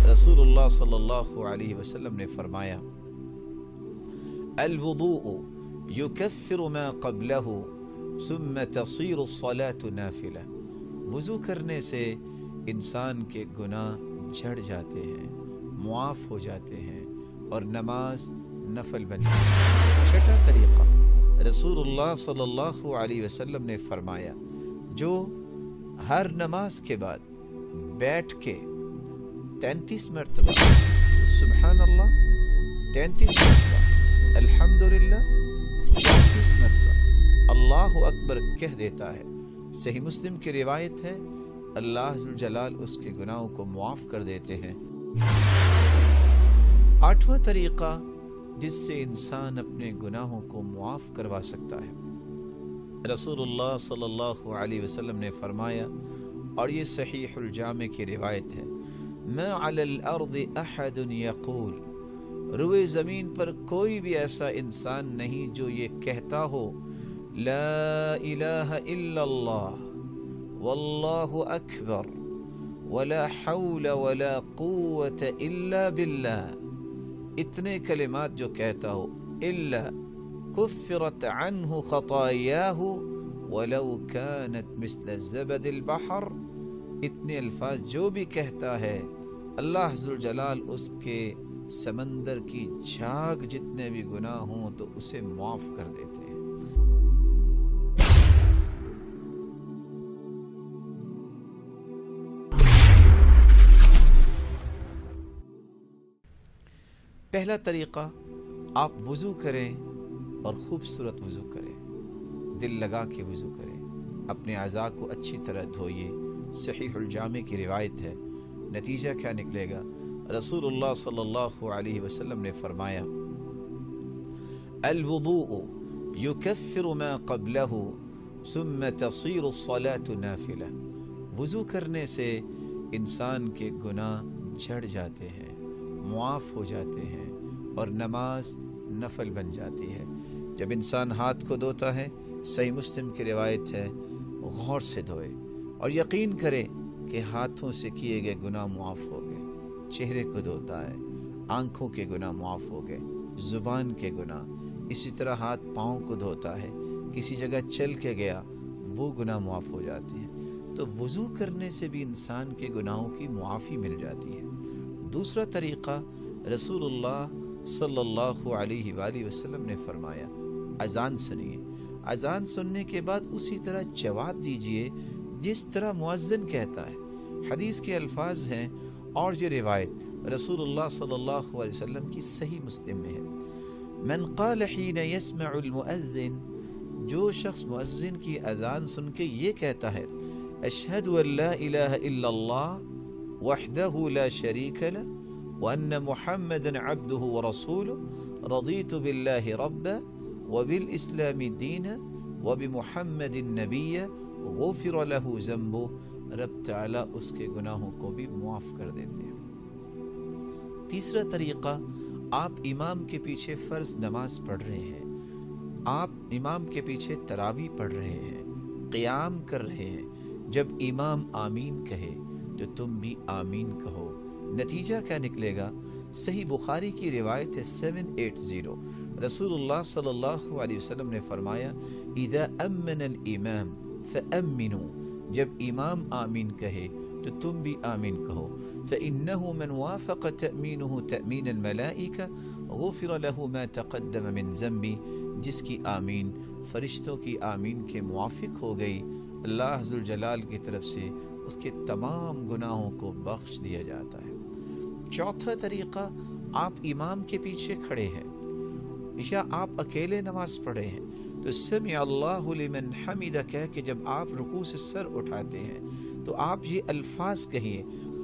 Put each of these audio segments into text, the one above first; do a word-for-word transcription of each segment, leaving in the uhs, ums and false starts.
رسول اللہ صلی اللہ علیہ وسلم نے فرمایا الوضوء یکفر ما قبلہ ثم تصیر الصلاة نافلہ، وضو کرنے سے انسان کے گناہ جھڑ جاتے ہیں، معاف ہو جاتے ہیں اور نماز نفل بن جاتی ہے۔ چھٹا طریقہ، رسول اللہ صلی اللہ علیہ وسلم نے فرمایا جو ہر نماز کے بعد بیٹھ کے تینتیس مرتبہ سبحان اللہ، تینتیس مرتبہ الحمدللہ، تینتیس مرتبہ اللہ اکبر کہہ دیتا ہے، صحیح مسلم کی روایت ہے، اللہ ذوالجلال اس کے گناہوں کو معاف کر دیتے ہیں۔ آٹھواں طریقہ جس سے انسان اپنے گناہوں کو معاف کروا سکتا ہے، رسول اللہ صلی اللہ علیہ وسلم نے فرمایا، اور یہ صحیح الجامع کی روایت ہے، ما علی الارض احد یقول، روئے زمین پر کوئی بھی ایسا انسان نہیں جو یہ کہتا ہو لا الہ الا اللہ واللہ اکبر ولا حول ولا قوة الا باللہ، اتنے کلمات جو کہتا ہو، الا کفرت عنہ خطایاہ ولو كانت مثل زبد البحر، اتنے الفاظ جو بھی کہتا ہے اللہ ذوالجلال اس کے سمندر کی جھاگ جتنے بھی گناہ ہوں تو اسے معاف کر دیتے ہیں۔ پہلا طریقہ، آپ وضو کریں اور خوبصورت وضو کریں، دل لگا کے وضو کریں، اپنے اعضاء کو اچھی طرح دھوئیے، صحیح الجامع کی روایت ہے۔ نتیجہ کیا نکلے گا؟ رسول اللہ صلی اللہ علیہ وسلم نے فرمایا الوضوء یکفر ما قبلہ ثم تصیر الصلاة نافلہ، وضو کرنے سے انسان کے گناہ جھڑ جاتے ہیں، معاف ہو جاتے ہیں اور نماز نفل بن جاتی ہے۔ جب انسان ہاتھ کو دھوتا ہے، صحیح مسلم کی روایت ہے، غور سے دھوئے اور یقین کرے کہ ہاتھوں سے کیے گئے گناہ معاف ہو گئے۔ چہرے کو دھوتا ہے، آنکھوں کے گناہ معاف ہو گئے، زبان کے گناہ، اسی طرح ہاتھ پاؤں کو دھوتا ہے، کسی جگہ چل کے گیا وہ گناہ معاف ہو جاتے ہیں۔ تو وضو کرنے سے بھی انسان کے گناہوں کی معافی مل جاتی ہے۔ دوسرا طریقہ، رسول اللہ صلی اللہ علیہ وآلہ وسلم نے فرمایا اذان سنیے، اذان سننے کے بعد اسی طرح جواب دیجئے جس طرح مؤذن کہتا ہے۔ حدیث کے الفاظ ہیں اور یہ روایت رسول اللہ صلی اللہ علیہ وسلم کی صحیح مسلم میں ہے، من قال حین یسمع المؤذن، جو شخص مؤذن کی اذان سن کے یہ کہتا ہے اشہد ان لا الہ الا اللہ وحدہ لا شریک لہ وان محمدا عبدہ ورسولہ رضیت باللہ ربا وبالاسلام دینا وبمحمد نبیا غفر لہ ذنبہ، رب تعالیٰ اس کے گناہوں کو بھی معاف کر دیتے ہیں۔ تیسرا طریقہ، آپ امام کے پیچھے فرض نماز پڑھ رہے ہیں، آپ امام کے پیچھے تراویح پڑھ رہے ہیں، قیام کر رہے ہیں، جب امام آمین کہے تو تم بھی آمین کہو۔ نتیجہ کیا نکلے گا؟ صحیح بخاری کی روایت ہے سیون ایٹ زیرو، رسول اللہ صلی اللہ علیہ وسلم نے فرمایا اذا امن الامام فامنوا، جب امام آمین کہے تو تم بھی آمین کہو، فإنه من وافق تأمینه تأمین الملائکہ غفر له ما تقدم من ذنبی، جس کی آمین فرشتوں کی آمین کے موافق ہو گئی، اللہ ذوالجلال کی طرف سے اس کے تمام گناہوں کو بخش دیا جاتا ہے۔ چوتھا طریقہ، آپ امام کے پیچھے کھڑے ہیں یا آپ اکیلے نماز پڑھے ہیں تو سمع اللہ لمن حمدہ کہہ کے جب آپ رکوع سے سر اٹھاتے ہیں تو آپ یہ الفاظ کہیے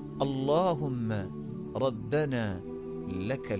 اللہم ربنا لک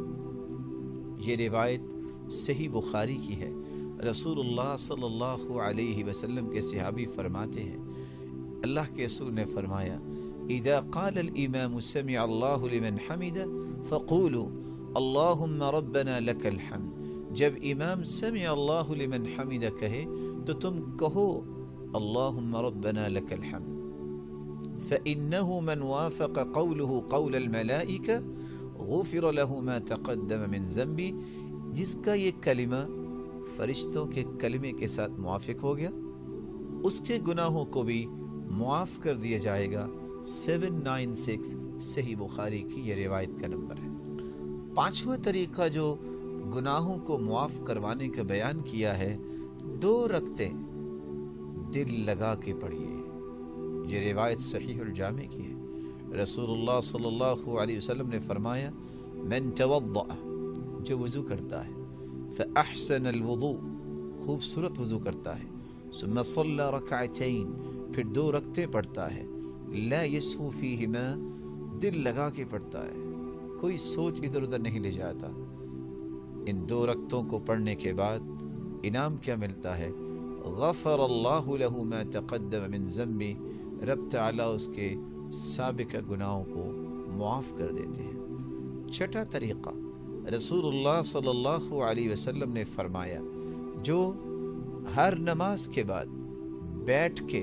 الحمد۔ یہ روایت صحیح بخاری کی ہے، رسول اللہ صلی اللہ علیہ وسلم کے صحابی فرماتے ہیں اللہ کے رسول نے فرمایا اذا قال الامام سمع اللہ لمن حمدہ فقولوا اللہم ربنا لک الحمد، جب امام سمع اللہ لمن حمدہ کہے تو تم کہو اللہم ربنا لک الحمد۔ فإنه من وافق قوله قول الملائکہ غفر له ما تقدم من ذنبی، جس کا یہ کلمہ فرشتوں کے کلمے کے ساتھ موافق ہو گیا اس کے گناہوں کو بھی معاف کر دیا جائے گا۔ سیون نائن سکس صحیح بخاری کی یہ روایت کا نمبر ہے۔ پانچواں طریقہ جو گناہوں کو معاف کروانے کا بیان کیا ہے، دو رکعتیں دل لگا کے پڑھیے۔ یہ روایت صحیح الجامع کی ہے۔ رسول اللہ صلی اللہ علیہ وسلم نے فرمایا، من توضأ، جو وضو کرتا ہے، فاحسن الوضوء، خوبصورت وضو کرتا ہے، ثم صلی رکعتین، پھر دو رکعتیں پڑھتا ہے، لا یسہو فیہما، دل لگا کے پڑھتا ہے، کوئی سوچ ادھر ادھر نہیں لے جاتا۔ ان دو رکعتوں کو پڑھنے کے بعد انعام کیا ملتا ہے؟ غفر اللہ لہ ما تقدم من ذنبی، رب تعالیٰ اس کے سابقہ گناہوں کو معاف کر دیتے ہیں۔ چھٹا طریقہ، رسول اللہ صلی اللہ علیہ وسلم نے فرمایا، جو ہر نماز کے بعد بیٹھ کے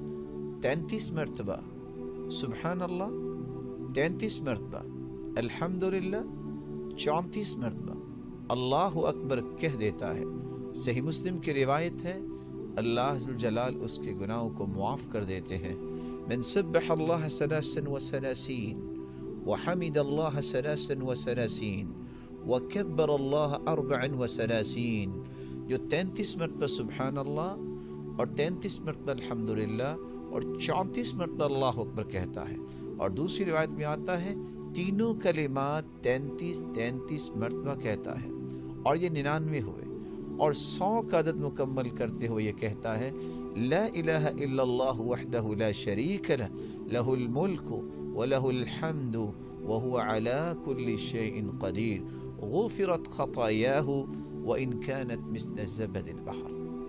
تینتیس مرتبہ سبحان اللہ، تینتیس مرتبہ الحمدللہ، چونتیس مرتبہ اللہ اکبر کہہ دیتا ہے، صحیح مسلم کی روایت ہے، اللہ ذوالجلال اس کے گناہوں کو معاف کر دیتے ہیں۔ من سبح اللہ ثلاثا وثلاثین وحمد اللہ ثلاثا وثلاثین وکبر اللہ اربعا وثلاثین، جو تینتیس مرتبہ سبحان اللہ اور تینتیس مرتبہ الحمدللہ اور چونتیس مرتبہ اللہ اکبر کہتا ہے، اور دوسری روایت میں آتا ہے تینوں کلمات تینتیس تینتیس مرتبہ کہتا ہے، اور یہ ننانوے ہوئے، اور سو کا عدد مکمل کرتے ہوئے یہ کہتا ہے، لا الہ الا اللہ وحدہ لا شریک لہ، لہ الملک ولہ الحمد وہو علی کل شیء قدیر، غفرت خطایاہ وان کانت مثل زبد البحر۔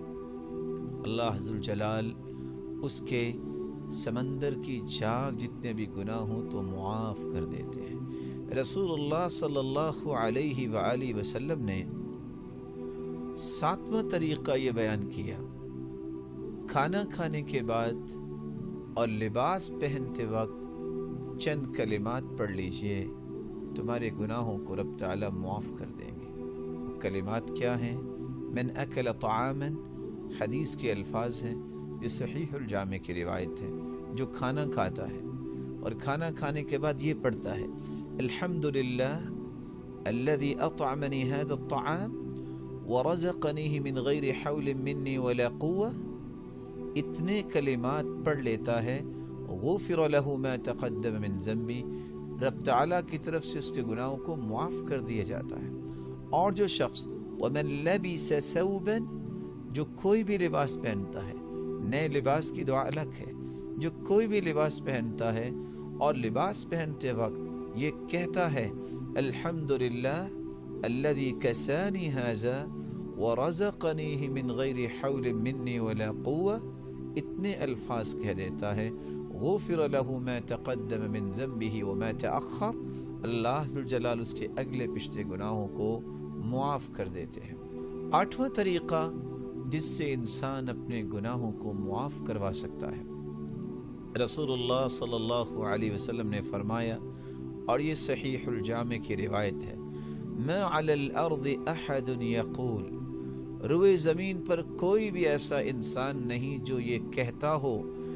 اللہ ذوالجلال اس کے سمندر کی جھاگ جتنے بھی گناہ ہوں تو معاف کر دیتے ہیں۔ رسول اللہ صلی اللہ علیہ وآلہ وسلم نے ساتواں طریقہ یہ بیان کیا، کھانا کھانے کے بعد اور لباس پہنتے وقت چند کلمات پڑھ لیجئے، تمہارے گناہوں کو رب تعالیٰ معاف کر دیں گے۔ کلمات کیا ہیں؟ من اکل طعاما، حدیث کے الفاظ ہیں، یہ صحیح الجامع کی روایت ہے، جو کھانا کھاتا ہے اور کھانا کھانے کے بعد یہ پڑھتا ہے، الحمدللہ الذي اطعمني هذا الطعام ورزقنیہ من غیر حول منی ولا قوة، اتنے کلمات پڑھ لیتا ہے، غفر لہ ما تقدم من ذنبی، رب تعالیٰ کی طرف سے اس کے گناہوں کو معاف کر دیا جاتا ہے۔ اور جو شخص ومن لبس ثوبا، جو کوئی بھی لباس پہنتا ہے، نئے لباس کی دعا الگ ہے، جو کوئی بھی لباس پہنتا ہے اور لباس پہنتے وقت یہ کہتا ہے، الحمدللہ الذي كساني هذا ورزقنيه من غیر حول منی ولا قوة، اتنے الفاظ کہہ دیتا ہے، غفر له ما تقدم من ذنبه وما تأخر، اللہ ذوالجلال اس کے اگلے پچھلے گناہوں کو معاف کر دیتے ہیں۔ آٹھواں طریقہ جس سے انسان اپنے گناہوں کو معاف کروا سکتا ہے، رسول اللہ صلی اللہ علیہ وسلم نے فرمایا، اور یہ صحیح الجامع کی روایت ہے، ما علی الارض احد یقول، روئے زمین پر کوئی بھی ایسا انسان نہیں جو یہ کہتا ہو،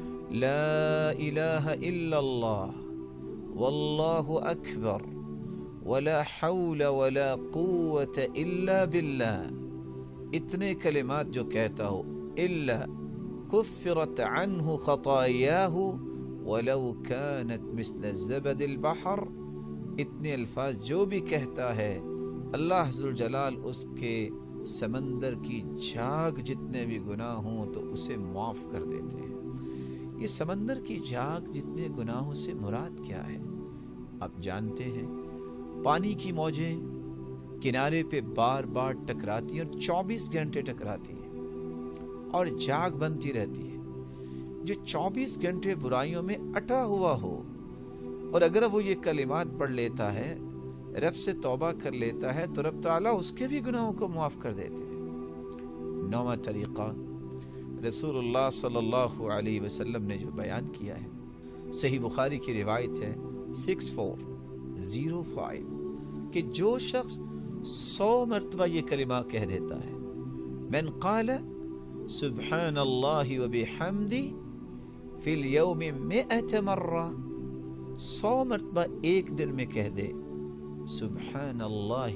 لا الہ الا اللہ واللہ اکبر ولا حول ولا قوة الا باللہ، اتنے کلمات جو کہتا ہو، الا کفرت عنہ خطایاہ ولو كانت مثل الزبد البحر، اتنے الفاظ جو بھی کہتا ہے اللہ ذوالجلال اس کے سمندر کی جھاگ جتنے بھی گناہ ہوں تو اسے معاف کر دیتے ہیں۔ یہ سمندر کی جھاگ جتنے گناہوں سے مراد کیا ہے؟ آپ جانتے ہیں، پانی کی موجیں کنارے پہ بار بار ٹکراتی ہیں اور چوبیس گھنٹے ٹکراتی ہیں اور جھاگ بنتی رہتی ہے۔ جو چوبیس گھنٹے برائیوں میں اٹا ہوا ہو اور اگر وہ یہ کلمات پڑھ لیتا ہے، رب سے توبہ کر لیتا ہے، تو رب تعالیٰ اس کے بھی گناہوں کو معاف کر دیتے ہیں۔ نواں طریقہ رسول اللہ صلی اللہ علیہ وسلم نے جو بیان کیا ہے، صحیح بخاری کی روایت ہے سکس فور زیرو فائیو کہ جو شخص سو مرتبہ یہ کلمہ کہہ دیتا ہے، من قال سبحان اللہ وبحمدہ فی اليوم مئۃ مرہ، سو مرتبہ ایک دن میں کہہ دے سبحان اللہ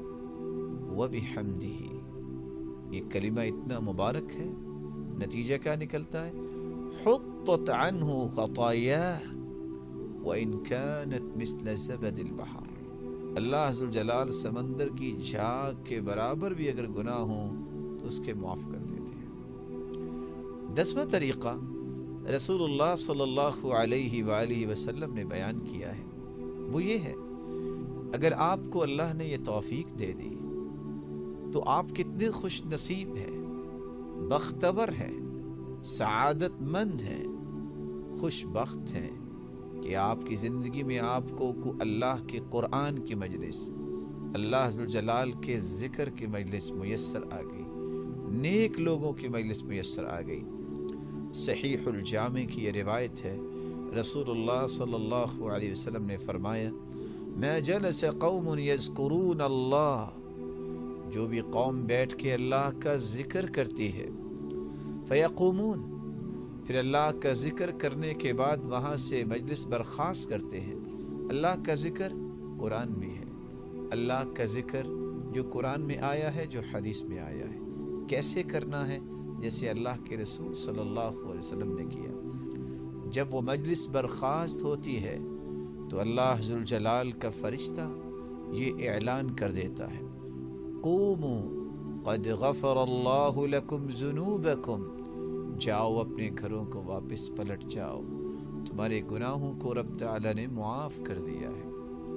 وبحمدہ، یہ کلمہ اتنا مبارک ہے، نتیجہ کیا نکلتا ہے؟ حطت عنہ خطایاہ وَإِن كَانَتْ مِثْلَ زَبَدِ الْبَحْرِ، اللہ ذوالجلال سمندر کی جھاگ کے برابر بھی اگر گناہ ہوں تو اس کے معاف کر دیتے ہیں۔ دسواں طریقہ رسول اللہ صلی اللہ علیہ وآلہ وسلم نے بیان کیا ہے، وہ یہ ہے اگر آپ کو اللہ نے یہ توفیق دے دی تو آپ کتنے خوش نصیب ہیں، بختور ہیں، سعادت مند ہیں، خوش بخت ہیں کہ آپ کی زندگی میں آپ کو اللہ کے قرآن کی مجلس، اللہ ذوالجلال کے ذکر کی مجلس میسر آ گئی، نیک لوگوں کی مجلس میسر آ گئی۔ صحیح الجامع کی یہ روایت ہے، رسول اللہ صلی اللہ علیہ وسلم نے فرمایا ما جلس قوم یذکرون اللہ، جو بھی قوم بیٹھ کے اللہ کا ذکر کرتی ہے، فیقومون، پھر اللہ کا ذکر کرنے کے بعد وہاں سے مجلس برخاست کرتے ہیں۔ اللہ کا ذکر قرآن میں ہے، اللہ کا ذکر جو قرآن میں آیا ہے، جو حدیث میں آیا ہے، کیسے کرنا ہے؟ جیسے اللہ کے رسول صلی اللہ علیہ وسلم نے کیا۔ جب وہ مجلس برخاست ہوتی ہے تو اللہ ذوالجلال کا فرشتہ یہ اعلان کر دیتا ہے قوموا قد غفر اللہ لکم ذنوبکم، جاؤ اپنے گھروں کو واپس پلٹ جاؤ، تمہارے گناہوں کو رب تعالی نے معاف کر دیا ہے۔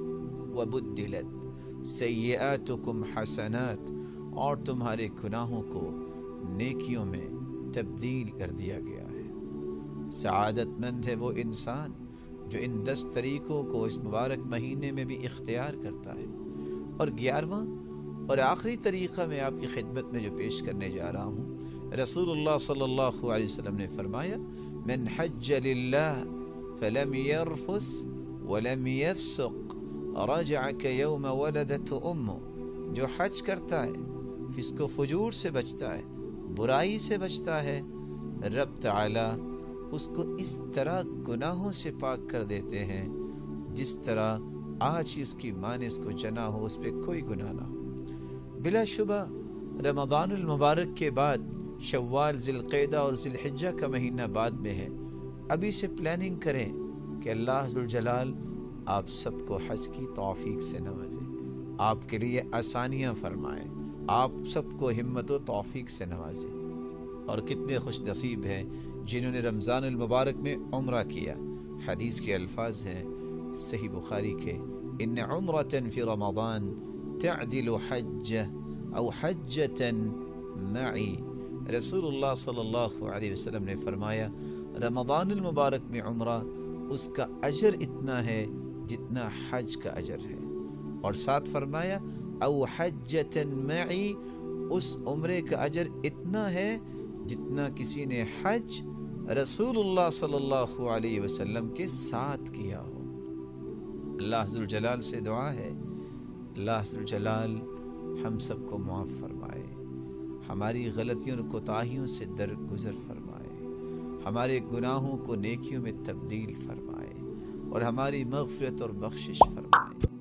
وَبُدِّلَتْ سَيِّئَاتُكُمْ حَسَنَاتٍ، اور تمہارے گناہوں کو نیکیوں میں تبدیل کر دیا گیا ہے۔ سعادت مند ہے وہ انسان جو ان دس طریقوں کو اس مبارک مہینے میں بھی اختیار کرتا ہے۔ اور گیارہواں اور آخری طریقہ میں آپ کی خدمت میں جو پیش کرنے جا رہا ہوں، رسول اللہ صلی اللہ علیہ وسلم نے فرمایا من حج للہ فلم يرفث ولم يفسق رجع كيوم ولدته امه، جو حج کرتا ہے، فسق و فجور سے بچتا ہے، برائی سے بچتا ہے، رب تعالی اس کو اس طرح گناہوں سے پاک کر دیتے ہیں جس طرح آج ہی اس کی ماں نے اس کو جنا ہو، اس پہ کوئی گناہ نہ ہو۔ بلا شبہ رمضان المبارک کے بعد شوال، ذی القعدہ اور ذی الحجہ کا مہینہ بعد میں ہے، ابھی سے پلاننگ کریں کہ اللہ ذوالجلال آپ سب کو حج کی توفیق سے نوازے، آپ کے لیے آسانیاں فرمائیں، آپ سب کو ہمت و توفیق سے نوازے۔ اور کتنے خوش نصیب ہیں جنہوں نے رمضان المبارک میں عمرہ کیا۔ حدیث کے الفاظ ہیں صحیح بخاری کے، ان عمرۃ فی رمضان تعدل حجہ او حجۃ معی، رسول اللہ صلی اللہ علیہ وسلم نے فرمایا رمضان المبارک میں عمرہ اس کا اجر اتنا ہے جتنا حج کا اجر ہے، اور ساتھ فرمایا او حجۃ معی، اس عمرے کا اجر اتنا ہے جتنا کسی نے حج رسول اللہ صلی اللہ علیہ وسلم کے ساتھ کیا ہو۔ اللہ ذوالجلال سے دعا ہے اللہ ذوالجلال ہم سب کو معاف فرمائے، ہماری غلطیوں اور کوتاہیوں سے درگزر فرمائے، ہمارے گناہوں کو نیکیوں میں تبدیل فرمائے اور ہماری مغفرت اور بخشش فرمائے۔